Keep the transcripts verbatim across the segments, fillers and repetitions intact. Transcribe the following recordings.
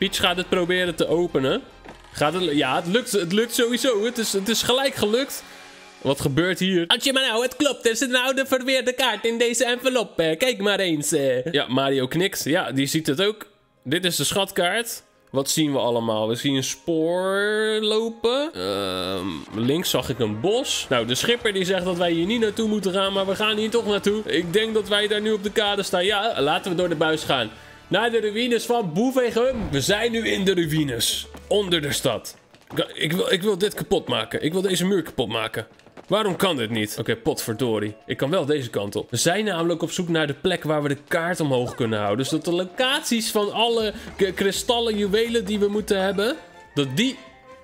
Peach gaat het proberen te openen. Gaat het, ja, het lukt, het lukt sowieso. Het is, het is gelijk gelukt. Wat gebeurt hier? Als je maar nou, het klopt. Er zit nou de verweerde kaart in deze envelop. Kijk maar eens. Ja, Mario knikt. Ja, die ziet het ook. Dit is de schatkaart. Wat zien we allemaal? We zien een spoor lopen. Uh, links zag ik een bos. Nou, de schipper die zegt dat wij hier niet naartoe moeten gaan. Maar we gaan hier toch naartoe. Ik denk dat wij daar nu op de kade staan. Ja, laten we door de buis gaan. Naar de ruïnes van Boevegem. We zijn nu in de ruïnes. Onder de stad. Ik wil, ik wil dit kapot maken. Ik wil deze muur kapot maken. Waarom kan dit niet? Oké, okay, potverdorie. Ik kan wel deze kant op. We zijn namelijk op zoek naar de plek waar we de kaart omhoog kunnen houden. Dus dat de locaties van alle kristallen, juwelen die we moeten hebben, dat die...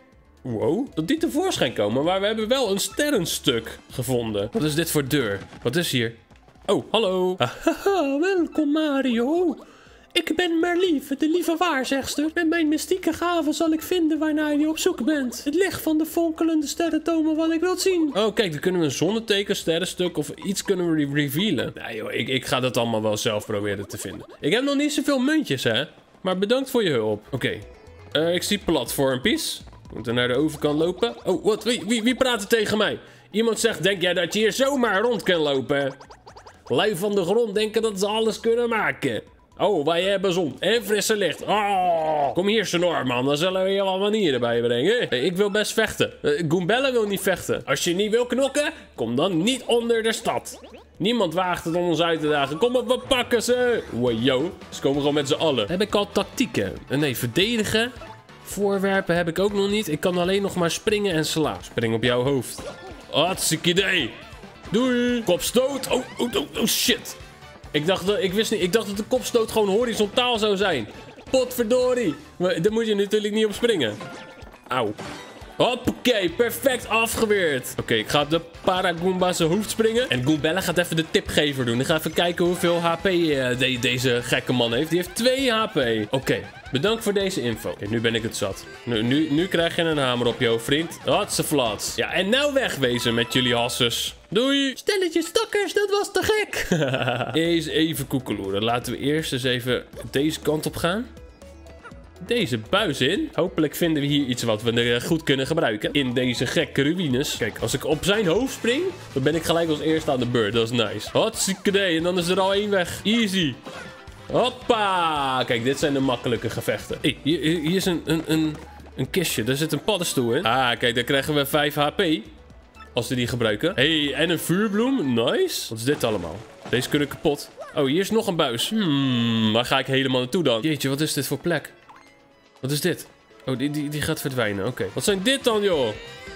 Wow. Dat die tevoorschijn komen. Maar we hebben wel een sterrenstuk gevonden. Wat is dit voor deur? Wat is hier? Oh, hallo. Haha, welkom Mario. Ik ben Merlief, de lieve waarzegster. Met mijn mystieke gaven zal ik vinden waarnaar je op zoek bent. Het licht van de fonkelende sterren tonen wat ik wil zien. Oh, kijk, dan kunnen we een zonneteken, sterrenstuk of iets kunnen we re revealen. Nou joh, ik, ik ga dat allemaal wel zelf proberen te vinden. Ik heb nog niet zoveel muntjes, hè. Maar bedankt voor je hulp. Oké, okay. uh, ik zie platformpies. We moeten naar de overkant lopen. Oh, wat? Wie, wie, wie praat er tegen mij? Iemand zegt, denk jij dat je hier zomaar rond kan lopen? Lui van de grond denken dat ze alles kunnen maken. Oh, wij hebben zon en frisse licht. Oh, kom hier, Snor, man. Dan zullen we je wel manieren bij brengen. Hey, ik wil best vechten. Uh, Goombella wil niet vechten. Als je niet wil knokken, kom dan niet onder de stad. Niemand waagt het om ons uit te dagen. Kom op, we pakken ze. Wow, yo. Ze komen gewoon met z'n allen. Heb ik al tactieken? Nee, verdedigen. Voorwerpen heb ik ook nog niet. Ik kan alleen nog maar springen en slaan. Spring op jouw hoofd. Hartstikke idee. Doei. Kopstoot. Oh, oh, oh, oh shit. Ik dacht, dat, ik wist niet, ik dacht dat de kopstoot gewoon horizontaal zou zijn. Potverdorie. Maar daar moet je natuurlijk niet op springen. Auw. Hoppakee, perfect afgeweerd. Oké, okay, ik ga op de Paragoomba's hoofd springen. En Goombella gaat even de tipgever doen. Ik ga even kijken hoeveel H P uh, de, deze gekke man heeft. Die heeft twee H P. Oké, okay, bedankt voor deze info. Okay, nu ben ik het zat. Nu, nu, nu krijg je een hamer op jou, vriend. Hatseflats. Ja, en nou wegwezen met jullie hasses. Doei. Stelletje stakkers, dat was te gek. Eens even koekeloeren. Laten we eerst eens even deze kant op gaan. Deze buis in. Hopelijk vinden we hier iets wat we goed kunnen gebruiken. In deze gekke ruïnes. Kijk, als ik op zijn hoofd spring, dan ben ik gelijk als eerste aan de beurt. Dat is nice. Hartstikke idee. En dan is er al één weg. Easy. Hoppa. Kijk, dit zijn de makkelijke gevechten. Hey, hier, hier is een, een, een, een kistje. Daar zit een paddenstoel in. Ah, kijk, daar krijgen we vijf H P. Als we die gebruiken. Hey, en een vuurbloem. Nice. Wat is dit allemaal? Deze kunnen kapot. Oh, hier is nog een buis. Hmm, waar ga ik helemaal naartoe dan? Jeetje, wat is dit voor plek? Wat is dit? Oh, die, die, die gaat verdwijnen. Oké. Okay. Wat zijn dit dan, joh?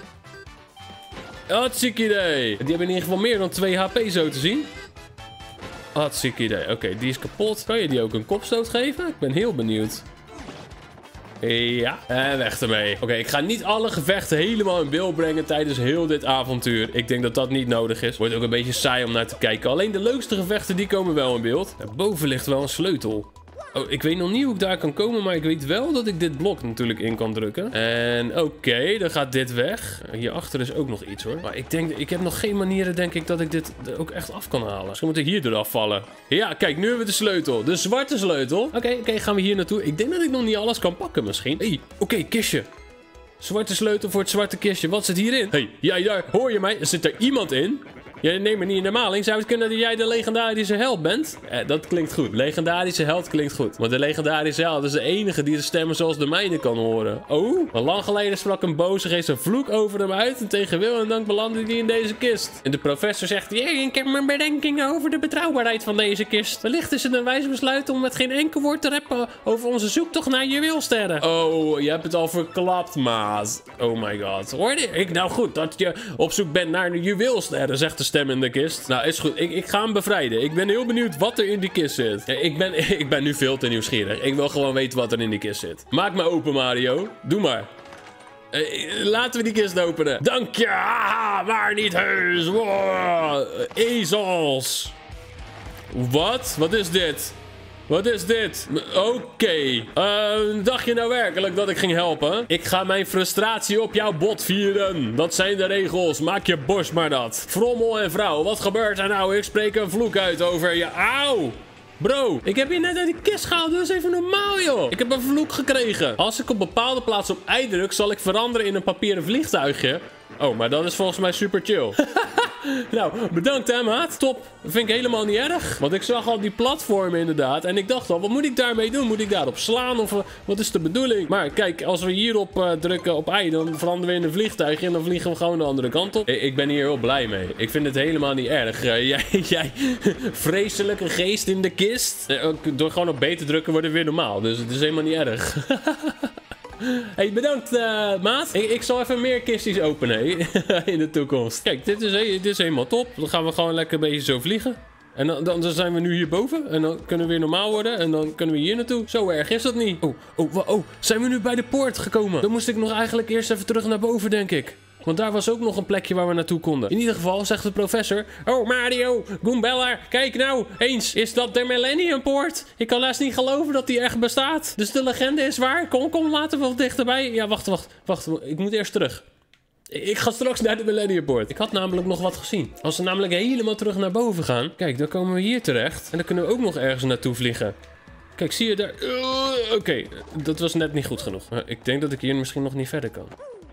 Hartstikke idee. Die hebben in ieder geval meer dan twee H P zo te zien. Hartstikke idee. Oké, okay, die is kapot. Kan je die ook een kopstoot geven? Ik ben heel benieuwd. Ja, en weg ermee. Oké, okay, ik ga niet alle gevechten helemaal in beeld brengen tijdens heel dit avontuur. Ik denk dat dat niet nodig is. Wordt ook een beetje saai om naar te kijken. Alleen de leukste gevechten, die komen wel in beeld. Daarboven ligt wel een sleutel. Oh, ik weet nog niet hoe ik daar kan komen, maar ik weet wel dat ik dit blok natuurlijk in kan drukken. En oké, okay, dan gaat dit weg. Hierachter is ook nog iets hoor. Maar ik denk, ik heb nog geen manieren denk ik dat ik dit ook echt af kan halen. Misschien moet ik hier eraf vallen. Ja, kijk, nu hebben we de sleutel. De zwarte sleutel. Oké, okay, oké, okay, gaan we hier naartoe. Ik denk dat ik nog niet alles kan pakken misschien. Hé, hey, oké, okay, kistje. Zwarte sleutel voor het zwarte kistje. Wat zit hierin? Hé, hey, ja, daar hoor je mij? Er zit er iemand in? Jij neemt me niet in de maling. Zou het kunnen dat jij de legendarische held bent? Eh, dat klinkt goed. Legendarische held klinkt goed. Want de legendarische held is de enige die de stemmen zoals de mijne kan horen. Oh, maar lang geleden sprak een boze geest een vloek over hem uit. En tegen wil en dank belandde hij in deze kist. En de professor zegt, jee, ik heb mijn bedenkingen over de betrouwbaarheid van deze kist. Wellicht is het een wijs besluit om met geen enkel woord te rappen over onze zoektocht naar juweelsterren. Oh, je hebt het al verklapt, maat. Oh my god. Hoorde ik nou goed dat je op zoek bent naar de juweelsterren, zegt de stem in de kist. Nou, is goed. Ik, ik ga hem bevrijden. Ik ben heel benieuwd wat er in die kist zit. Ja, ik, ben, ik ben nu veel te nieuwsgierig. Ik wil gewoon weten wat er in die kist zit. Maak me open, Mario. Doe maar. Uh, laten we die kist openen. Dank je. Haha, maar niet heus. Wow. Ezels. Wat? Wat is dit? Wat is dit? Oké. Okay. Uh, dacht je nou werkelijk dat ik ging helpen? Ik ga mijn frustratie op jouw bot vieren. Dat zijn de regels. Maak je borst maar dat. Frommel en vrouw, wat gebeurt er nou? Ik spreek een vloek uit over je. Auw! Bro, ik heb je net uit die kist gehaald. Dat is even normaal, joh. Ik heb een vloek gekregen. Als ik op bepaalde plaatsen op I druk, zal ik veranderen in een papieren vliegtuigje. Oh, maar dat is volgens mij super chill. Nou, bedankt hè, maat. Top. Dat vind ik helemaal niet erg. Want ik zag al die platformen inderdaad. En ik dacht al, wat moet ik daarmee doen? Moet ik daarop slaan? Of uh, wat is de bedoeling? Maar kijk, als we hierop uh, drukken op I, dan veranderen we in een vliegtuig. En dan vliegen we gewoon de andere kant op. Ik, ik ben hier heel blij mee. Ik vind het helemaal niet erg. Uh, jij, jij, vreselijke geest in de kist. Uh, door gewoon op B te drukken wordt het weer normaal. Dus het is helemaal niet erg. Hey, bedankt uh, maat. Ik, ik zal even meer kistjes openen in de toekomst. Kijk, dit is, dit is helemaal top. Dan gaan we gewoon lekker een beetje zo vliegen. En dan, dan zijn we nu hierboven. En dan kunnen we weer normaal worden. En dan kunnen we hier naartoe. Zo erg is dat niet. Oh, oh, oh. Zijn we nu bij de poort gekomen? Dan moest ik nog eigenlijk eerst even terug naar boven, denk ik. Want daar was ook nog een plekje waar we naartoe konden. In ieder geval zegt de professor... Oh, Mario, Goombella, kijk nou eens. Is dat de Millennium Poort? Ik kan haast niet geloven dat die echt bestaat. Dus de legende is waar. Kom, kom, laten we wat dichterbij. Ja, wacht, wacht, wacht. Ik moet eerst terug. Ik ga straks naar de Millennium Poort. Ik had namelijk nog wat gezien. Als we namelijk helemaal terug naar boven gaan... Kijk, dan komen we hier terecht. En dan kunnen we ook nog ergens naartoe vliegen. Kijk, zie je daar... Uh, Oké, okay. Dat was net niet goed genoeg. Maar ik denk dat ik hier misschien nog niet verder kan.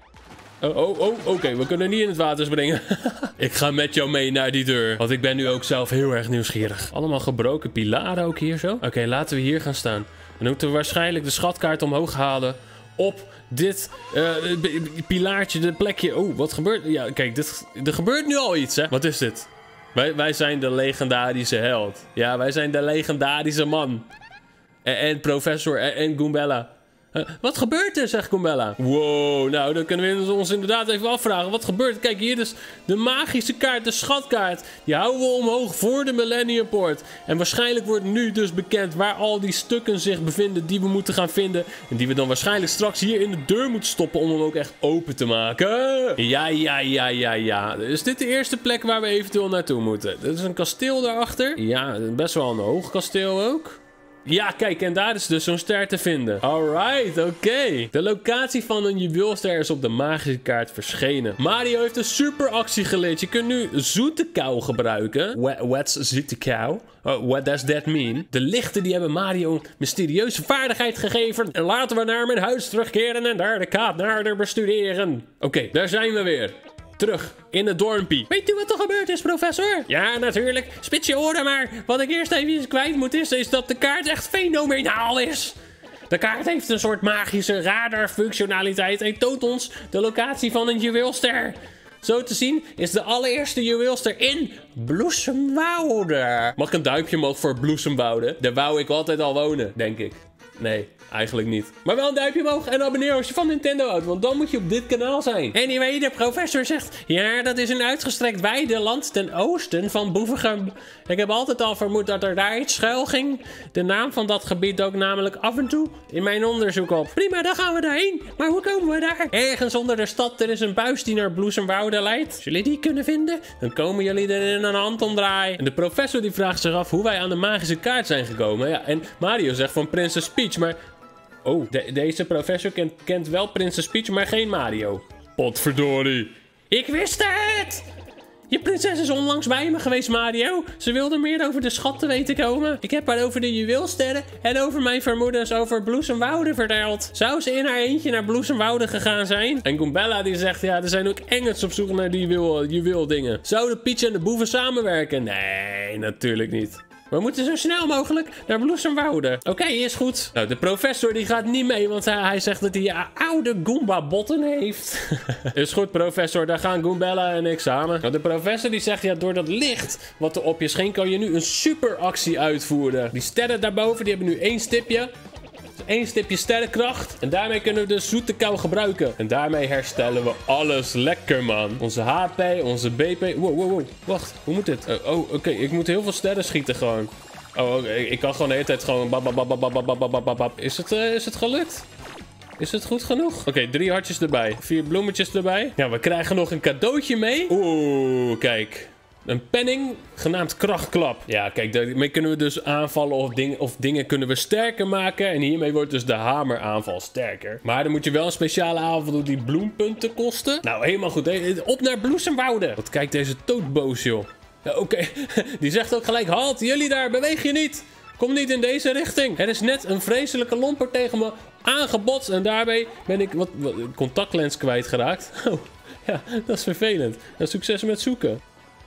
Oh, oh, oh, oké. Okay. We kunnen niet in het water springen. Ik ga met jou mee naar die deur. Want ik ben nu ook zelf heel erg nieuwsgierig. Allemaal gebroken pilaren ook hier zo. Oké, okay, laten we hier gaan staan. Dan moeten we waarschijnlijk de schatkaart omhoog halen. Op dit uh, pilaartje, dit plekje. Oh, wat gebeurt? Ja, kijk, dit, er gebeurt nu al iets, hè. Wat is dit? Wij, wij zijn de legendarische held. Ja, wij zijn de legendarische man. En, en professor en, en Goombella. Uh, wat gebeurt er, zegt Goombella. Wow, nou, dan kunnen we ons inderdaad even afvragen. Wat gebeurt er? Kijk, hier dus de magische kaart, de schatkaart. Die houden we omhoog voor de Millennium Poort. En waarschijnlijk wordt nu dus bekend waar al die stukken zich bevinden die we moeten gaan vinden. En die we dan waarschijnlijk straks hier in de deur moeten stoppen om hem ook echt open te maken. Ja, ja, ja, ja, ja. Is dit de eerste plek waar we eventueel naartoe moeten? Dat is een kasteel daarachter. Ja, best wel een hoog kasteel ook. Ja, kijk, en daar is dus zo'n ster te vinden. Alright, oké. Okay. De locatie van een juweelster is op de magische kaart verschenen. Mario heeft een super actie geleerd. Je kunt nu zoete kou gebruiken. What, what's zoete kou? Oh, what does that mean? De lichten die hebben Mario een mysterieuze vaardigheid gegeven. En laten we naar mijn huis terugkeren en daar de kaart nader bestuderen. Oké, okay, daar zijn we weer. Terug in het dorpie. Weet u wat er gebeurd is, professor? Ja, natuurlijk. Spits je oren maar. Wat ik eerst even kwijt moet is, is dat de kaart echt fenomenaal is. De kaart heeft een soort magische radarfunctionaliteit en toont ons de locatie van een juweelster. Zo te zien is de allereerste juweelster in Bloesemwoude. Mag ik een duimpje omhoog voor Bloesemwoude? Daar wou ik altijd al wonen, denk ik. Nee, eigenlijk niet. Maar wel een duimpje omhoog en abonneer als je van Nintendo houdt, want dan moet je op dit kanaal zijn. Anyway, de professor zegt, ja, dat is een uitgestrekt weideland ten oosten van Boevegem. Ik heb altijd al vermoed dat er daar iets schuil ging. De naam van dat gebied dook namelijk af en toe in mijn onderzoek op. Prima, dan gaan we daarheen. Maar hoe komen we daar? Ergens onder de stad, er is een buis die naar Bloesemwoude leidt. Als jullie die kunnen vinden, dan komen jullie er in een handomdraai. En de professor die vraagt zich af hoe wij aan de magische kaart zijn gekomen. Ja, en Mario zegt van Princess Peach, maar... Oh, de deze professor kent, kent wel Princess Peach, maar geen Mario. Potverdorie. Ik wist het! Je prinses is onlangs bij me geweest, Mario. Ze wilde meer over de schat te weten komen. Ik heb haar over de juweelsterren en over mijn vermoedens over Bloesemwoude verteld. Zou ze in haar eentje naar Bloesemwoude gegaan zijn? En Goombella die zegt, ja, er zijn ook engels op zoek naar die juweel, juweeldingen. Zouden Peach en de boeven samenwerken? Nee, natuurlijk niet. We moeten zo snel mogelijk naar Bloesemwoude. Oké, okay, is goed. Nou, de professor die gaat niet mee, want hij, hij zegt dat hij uh, oude Goomba-botten heeft. Is goed, professor. Daar gaan Goombella en ik samen. Nou, de professor die zegt, ja, door dat licht wat er op je scheen, kan je nu een superactie uitvoeren. Die sterren daarboven, die hebben nu één stipje. Eén stipje sterrenkracht. En daarmee kunnen we de zoete kou gebruiken. En daarmee herstellen we alles lekker, man. Onze H P, onze B P. Wow, wow, wow. Wacht, hoe moet dit? Uh, oh, oké. Okay. Ik moet heel veel sterren schieten gewoon. Oh, okay. Ik kan gewoon de hele tijd gewoon... Bab, bab, bab, bab, bab, bab, bab. Is het, uh, is het gelukt? Is het goed genoeg? Oké, okay, drie hartjes erbij. Vier bloemetjes erbij. Ja, we krijgen nog een cadeautje mee. Oeh, kijk. Een penning genaamd krachtklap. Ja, kijk, daarmee kunnen we dus aanvallen of, ding, of dingen kunnen we sterker maken. En hiermee wordt dus de hameraanval sterker. Maar dan moet je wel een speciale aanval doen die bloempunten kosten. Nou, helemaal goed. Op naar Bloesemwoude. Wat kijkt deze toad boos, joh. Ja, oké. Okay. Die zegt ook gelijk, halt, jullie daar, beweeg je niet. Kom niet in deze richting. Er is net een vreselijke lomper tegen me aangebotst. En daarbij ben ik wat, wat contactlens kwijtgeraakt. Oh, ja, dat is vervelend. En succes met zoeken.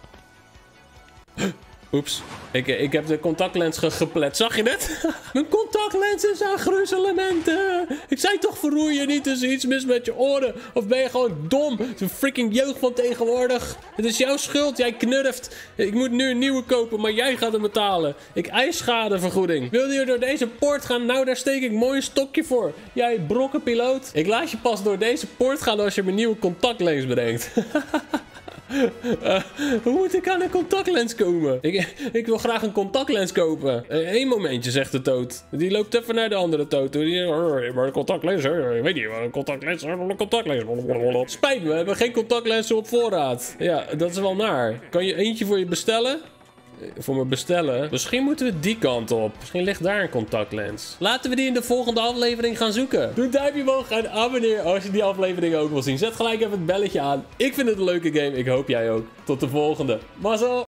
Oeps. Ik, ik heb de contactlens ge geplet. Zag je het? Mijn contactlens is aan gruzelementen. Ik zei toch verroer je niet, is iets mis met je oren. Of ben je gewoon dom? Het is een freaking jeugd van tegenwoordig. Het is jouw schuld. Jij knurft. Ik moet nu een nieuwe kopen, maar jij gaat hem betalen. Ik eis schadevergoeding. Wil je door deze poort gaan? Nou, daar steek ik mooi een stokje voor. Jij brokkenpiloot. Ik laat je pas door deze poort gaan als je mijn nieuwe contactlens brengt. Uh, hoe moet ik aan een contactlens komen? Ik, ik wil graag een contactlens kopen. Eén uh, momentje, zegt de toad. Die loopt even naar de andere toad. Die, uh, maar een contactlens, uh, ik weet niet, een contactlens, een contactlens. Spijt me, we hebben geen contactlenzen op voorraad. Ja, dat is wel naar. Kan je eentje voor je bestellen? Voor me bestellen. Misschien moeten we die kant op. Misschien ligt daar een contactlens. Laten we die in de volgende aflevering gaan zoeken. Doe een duimpje omhoog en abonneer als je die aflevering ook wil zien. Zet gelijk even het belletje aan. Ik vind het een leuke game. Ik hoop jij ook. Tot de volgende. Mazzel!